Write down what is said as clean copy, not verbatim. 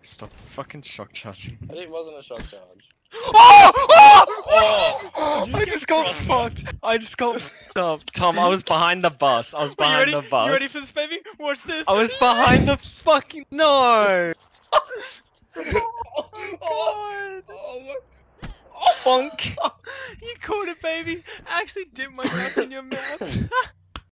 Stop fucking shock charging. It wasn't a shock charge. Oh! You I get just got fucked. fucked. I just got fucked up. Tom, I was behind the bus. I was Wait, behind the bus. You ready for this, baby? Watch this. I was behind the fucking no. Oh, my. Bonk. You caught it, baby. I actually dipped my nuts in your mouth.